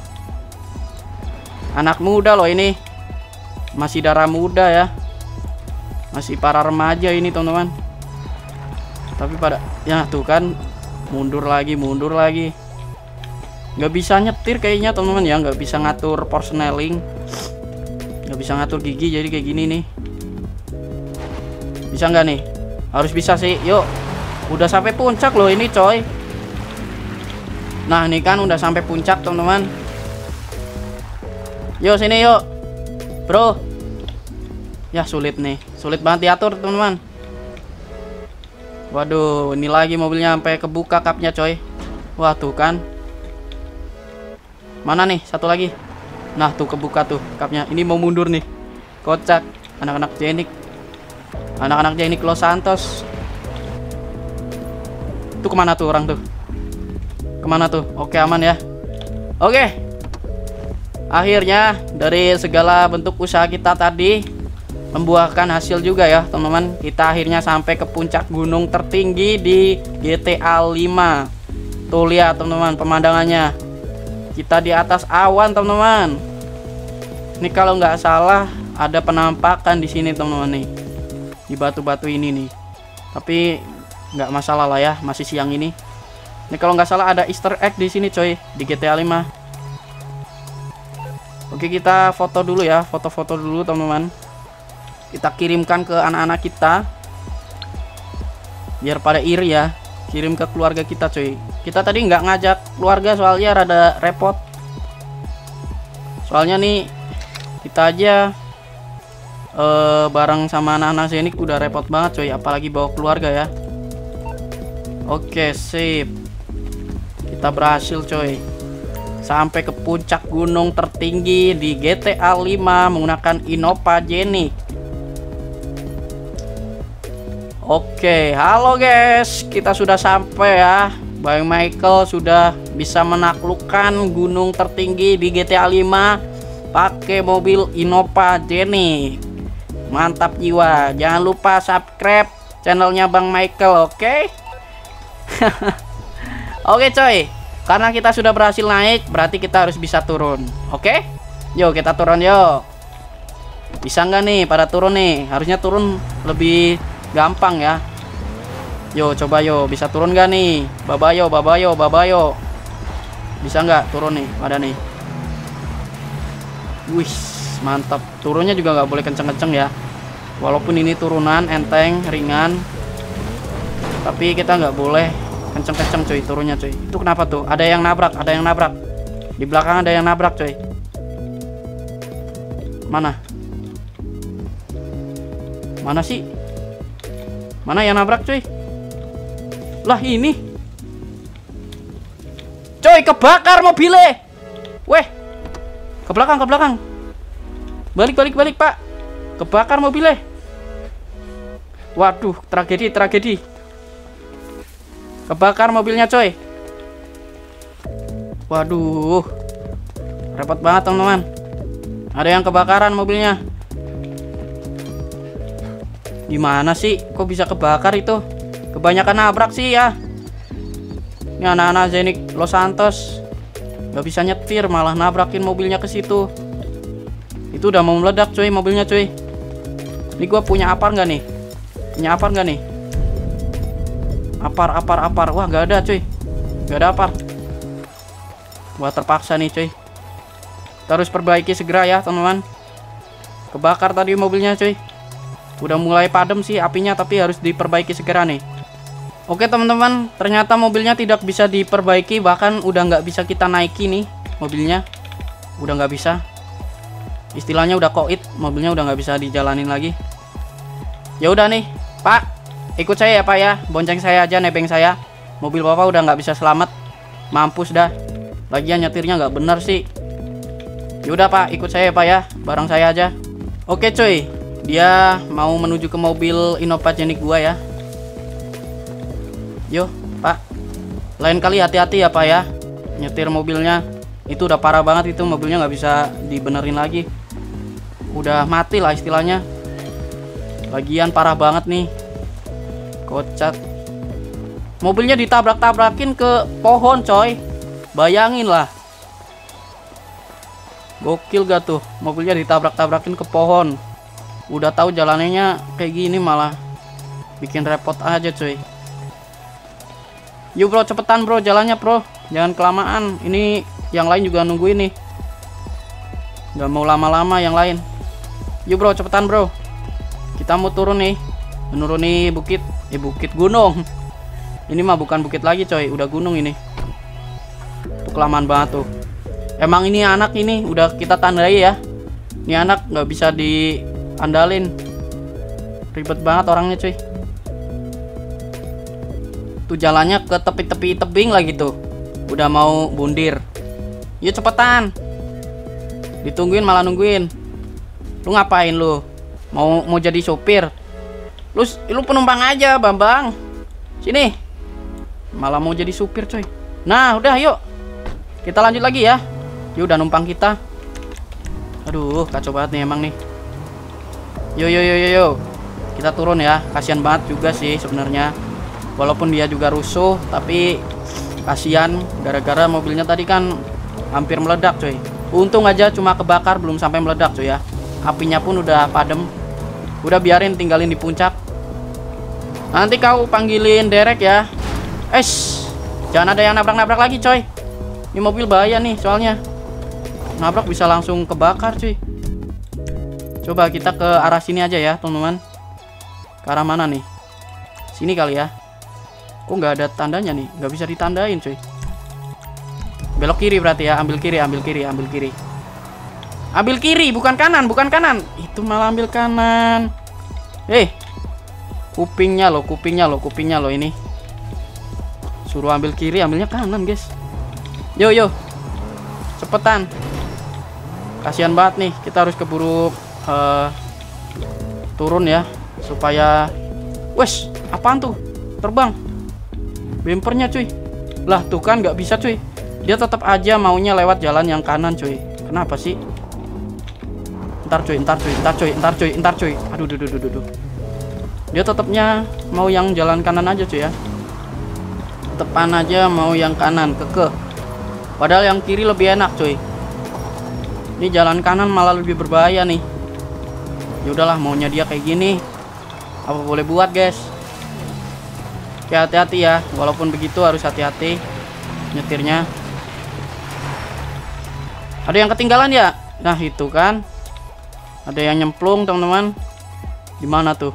Anak muda loh ini. Masih darah muda ya. Masih para remaja ini teman-teman. Tapi pada ya tuh kan mundur lagi, mundur lagi. Nggak bisa nyetir kayaknya teman-teman ya, nggak bisa ngatur portioneling, nggak bisa ngatur gigi jadi kayak gini nih. Bisa nggak nih? Harus bisa sih. Yuk, udah sampai puncak loh ini coy. Nah ini kan udah sampai puncak teman-teman. Yuk sini yuk bro. Ya sulit nih, sulit banget diatur teman-teman. Waduh, ini lagi mobilnya sampai kebuka kapnya coy. Wah tuh kan. Mana nih satu lagi? Nah tuh kebuka tuh kapnya. Ini mau mundur nih. Kocak. Anak-anak Jenik. Anak-anak Jenik Los Santos. Tuh kemana tuh orang tuh? Kemana tuh? Oke aman ya. Oke. Akhirnya dari segala bentuk usaha kita tadi membuahkan hasil juga ya teman-teman. Kita akhirnya sampai ke puncak gunung tertinggi di G T A lima. Tuh lihat teman-teman pemandangannya. Kita di atas awan teman-teman. Ini kalau nggak salah ada penampakan di sini teman-teman nih. Di batu-batu ini nih. Tapi nggak masalah lah ya, masih siang ini. Ini kalau nggak salah ada Easter egg di sini coy, di G T A lima. Oke, kita foto dulu ya, foto-foto dulu teman-teman. Kita kirimkan ke anak-anak kita biar pada iri ya. Kirim ke keluarga kita coy. Kita tadi nggak ngajak keluarga soalnya rada repot. Soalnya nih kita aja eh, bareng sama anak-anak Zenik udah repot banget coy, apalagi bawa keluarga ya. Oke sip. Kita berhasil coy. Sampai ke puncak gunung tertinggi di G T A lima menggunakan Innova Jenik. Oke, halo guys, kita sudah sampai ya. Bang Michael sudah bisa menaklukkan gunung tertinggi di G T A lima pakai mobil Innova Jenik. Mantap jiwa. Jangan lupa subscribe channelnya Bang Michael, oke? Oke coy, karena kita sudah berhasil naik, berarti kita harus bisa turun, oke? Yuk kita turun yuk. Bisa nggak nih pada turun nih? Harusnya turun lebih gampang ya. Yo coba yo, bisa turun gak nih? Babayo, babayo, babayo. Bisa nggak turun nih pada nih? Wih mantap. Turunnya juga nggak boleh kenceng-kenceng ya. Walaupun ini turunan enteng ringan, tapi kita nggak boleh kenceng-kenceng coy turunnya coy. Itu kenapa tuh? Ada yang nabrak, ada yang nabrak. Di belakang ada yang nabrak coy. Mana? Mana sih? Mana yang nabrak coy? Lah ini. Coy kebakar mobilnya. Weh. Ke belakang, ke belakang. Balik, balik, balik pak. Kebakar mobilnya. Waduh, tragedi, tragedi. Kebakar mobilnya coy. Waduh. Repot banget teman-teman. Ada yang kebakaran mobilnya. Gimana sih? Kok bisa kebakar itu? Kebanyakan nabrak sih ya. Ini anak-anak Zenik Los Santos. Nggak bisa nyetir, malah nabrakin mobilnya ke situ. Itu udah mau meledak cuy mobilnya cuy. Ini gua punya apar nggak nih? Punya apar nggak nih? Apar, apar, apar. Wah, nggak ada cuy. Nggak ada apar. Gua terpaksa nih cuy. Kita harus perbaiki segera ya teman-teman. Kebakar tadi mobilnya cuy. Udah mulai padam sih apinya, tapi harus diperbaiki segera nih. Oke teman-teman, ternyata mobilnya tidak bisa diperbaiki. Bahkan udah nggak bisa kita naiki nih mobilnya. Udah nggak bisa. Istilahnya udah koit, mobilnya udah nggak bisa dijalanin lagi. Ya udah nih Pak, ikut saya ya Pak ya. Bonceng saya aja, nebeng saya. Mobil Bapak udah nggak bisa selamat. Mampus dah. Lagian nyetirnya nggak bener sih. Yaudah Pak, ikut saya ya Pak ya. Bareng saya aja. Oke cuy, dia mau menuju ke mobil Innova Jenik gua ya. Yo Pak, lain kali hati-hati ya Pak ya. Nyetir mobilnya. Itu udah parah banget, itu mobilnya nggak bisa dibenerin lagi. Udah mati lah istilahnya. Lagian parah banget nih. Kocak. Mobilnya ditabrak-tabrakin ke pohon coy. Bayangin lah. Gokil gak tuh, mobilnya ditabrak-tabrakin ke pohon. Udah tahu jalanannya kayak gini malah bikin repot aja cuy. Yuk bro, cepetan bro jalannya bro. Jangan kelamaan. Ini yang lain juga nungguin nih. Gak mau lama-lama yang lain. Yuk bro, cepetan bro. Kita mau turun nih, menuruni bukit. Eh bukit gunung. Ini mah bukan bukit lagi coy, udah gunung ini. Tuh kelamaan banget tuh. Emang ini anak ini udah kita tandai ya. Ini anak nggak bisa diandalin. Ribet banget orangnya cuy. Tuh jalannya ke tepi-tepi tebing lagi tuh. Udah mau bundir. Yuk cepetan. Ditungguin malah nungguin. Lu ngapain lu? Mau mau jadi sopir? Lu lu penumpang aja Bambang. Sini. Malah mau jadi supir coy. Nah udah yuk. Kita lanjut lagi ya. Yuk udah numpang kita. Aduh kacau banget nih emang nih. Yo yo yo yo yo. Kita turun ya. Kasihan banget juga sih sebenarnya. Walaupun dia juga rusuh, tapi kasihan gara-gara mobilnya tadi kan hampir meledak coy. Untung aja cuma kebakar, belum sampai meledak coy ya. Apinya pun udah padam. Udah biarin, tinggalin di puncak. Nanti kau panggilin derek ya. Es, jangan ada yang nabrak-nabrak lagi coy. Ini mobil bahaya nih soalnya. Nabrak bisa langsung kebakar cuy. Coba kita ke arah sini aja ya teman-teman. Ke arah mana nih? Sini kali ya. Kok nggak ada tandanya nih? Nggak bisa ditandain cuy. Belok kiri berarti ya. Ambil kiri, ambil kiri, ambil kiri. Ambil kiri, bukan kanan, bukan kanan. Itu malah ambil kanan. Eh, kupingnya loh, kupingnya loh, kupingnya loh ini. Suruh ambil kiri, ambilnya kanan guys. Yo yo, cepetan. Kasihan banget nih, kita harus keburu uh, turun ya, supaya. Wes, apaan tuh? Terbang. Bempernya cuy. Lah tuh kan nggak bisa cuy. Dia tetap aja maunya lewat jalan yang kanan cuy. Kenapa sih? Ntar cuy, ntar cuy, ntar cuy, ntar cuy, ntar cuy. Aduh, duh, duh, duh, duh. Dia tetapnya mau yang jalan kanan aja cuy ya. Tepan aja mau yang kanan, kekeh. Padahal yang kiri lebih enak cuy. Ini jalan kanan malah lebih berbahaya nih. Ya udahlah, maunya dia kayak gini. Apa boleh buat guys. Oke, hati-hati ya. Walaupun begitu harus hati-hati nyetirnya. Ada yang ketinggalan ya? Nah itu kan. Ada yang nyemplung teman-teman. Gimana tuh?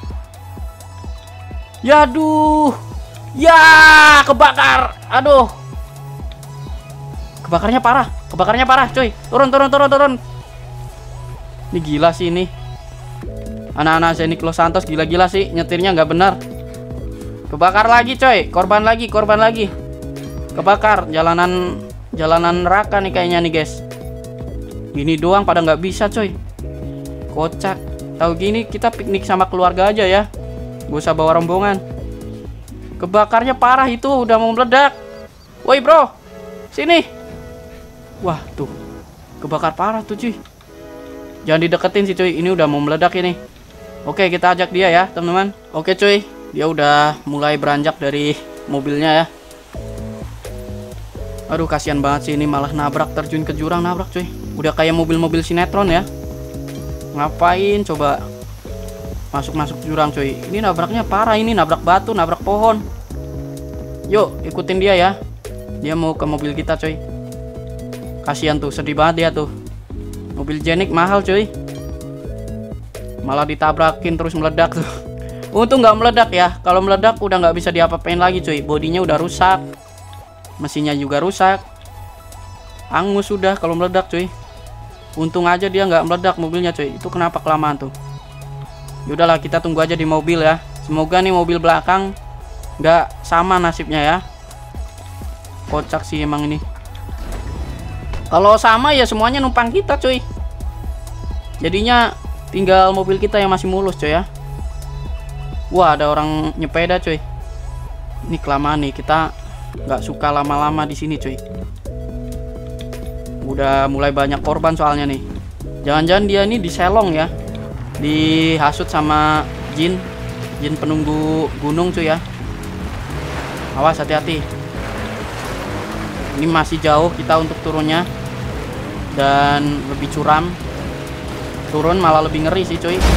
Yaduh. Ya kebakar. Aduh. Kebakarnya parah. Kebakarnya parah cuy. Turun turun turun turun. Ini gila sih ini. Anak-anak Zenik Los Santos gila-gila sih. Nyetirnya nggak benar. Kebakar lagi coy. Korban lagi, korban lagi. Kebakar. Jalanan Jalanan neraka nih kayaknya nih guys. Gini doang pada nggak bisa coy. Kocak. Tahu gini kita piknik sama keluarga aja ya. Gak usah bawa rombongan. Kebakarnya parah itu, udah mau meledak. Woi bro, sini. Wah tuh, kebakar parah tuh cuy. Jangan dideketin sih cuy, ini udah mau meledak ini. Oke, kita ajak dia ya teman-teman. Oke cuy, dia udah mulai beranjak dari mobilnya ya. Aduh, kasihan banget sih ini, malah nabrak, terjun ke jurang nabrak cuy. Udah kayak mobil-mobil sinetron ya. Ngapain coba masuk-masuk jurang cuy. Ini nabraknya parah, ini nabrak batu, nabrak pohon. Yuk ikutin dia ya. Dia mau ke mobil kita cuy. Kasihan tuh, sedih banget dia tuh. Mobil Jenik mahal cuy. Malah ditabrakin terus meledak tuh. Untung nggak meledak ya. Kalau meledak udah nggak bisa diapa-apain lagi cuy. Bodinya udah rusak, mesinnya juga rusak, angus sudah kalau meledak cuy. Untung aja dia nggak meledak mobilnya cuy. Itu kenapa kelamaan tuh. Yaudahlah, kita tunggu aja di mobil ya. Semoga nih mobil belakang nggak sama nasibnya ya. Kocak sih emang ini. Kalau sama ya semuanya numpang kita cuy. Jadinya tinggal mobil kita yang masih mulus cuy ya. Wah, ada orang nyepeda cuy. Ini kelamaan nih, kita nggak suka lama-lama di sini cuy. Udah mulai banyak korban soalnya nih. Jangan-jangan dia ini diselong ya, dihasut sama jin, jin penunggu gunung cuy ya. Awas, hati-hati. Ini masih jauh kita untuk turunnya, dan lebih curam. Turun malah lebih ngeri sih cuy.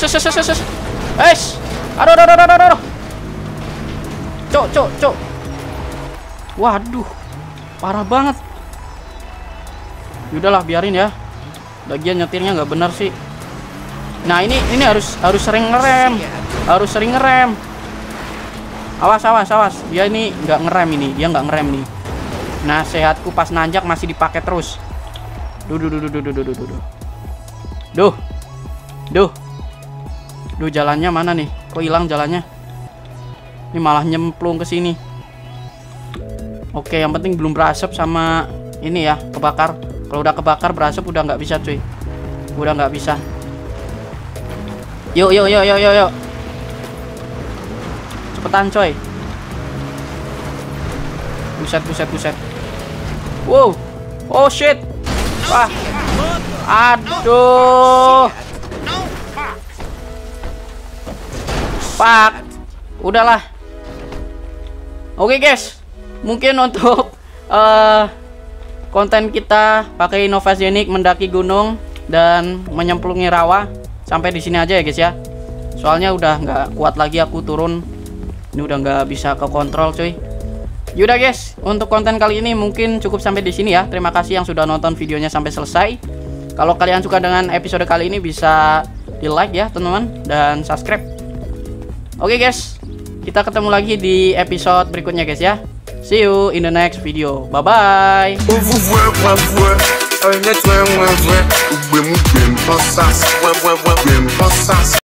Es, aduh, aduh, aduh, aduh, aduh. Cok, cok, cok. Waduh, parah banget. Yaudahlah, biarin ya. Lagian nyetirnya nggak benar sih. Nah ini ini harus harus sering ngerem, harus sering ngerem. Awas, awas, awas. Dia ini nggak ngerem ini, dia nggak ngerem nih. Nah, sehatku pas nanjak masih dipakai terus. Duh, duh, duh, duh, duh, duh, duh, duh. Duh, duh, duh, jalannya mana nih? Kok hilang jalannya? Ini malah nyemplung ke sini. Oke, yang penting belum berasap sama ini ya, kebakar. Kalau udah kebakar berasap udah nggak bisa cuy. Udah nggak bisa. Yuk, yuk, yuk, yuk, yuk, yuk. Cepetan coy. Buset, buset, buset. Wow. Oh shit. Wah. Aduh. Pak. Udahlah. Oke guys. Mungkin untuk uh, konten kita pakai Innova Jenik mendaki gunung dan menyemplungi rawa sampai di sini aja ya guys ya. Soalnya udah nggak kuat lagi aku turun. Ini udah nggak bisa ke kontrol cuy. Yaudah guys, untuk konten kali ini mungkin cukup sampai di sini ya. Terima kasih yang sudah nonton videonya sampai selesai. Kalau kalian suka dengan episode kali ini bisa di like ya teman-teman, dan subscribe. Oke guys, kita ketemu lagi di episode berikutnya guys ya. See you in the next video. Bye bye.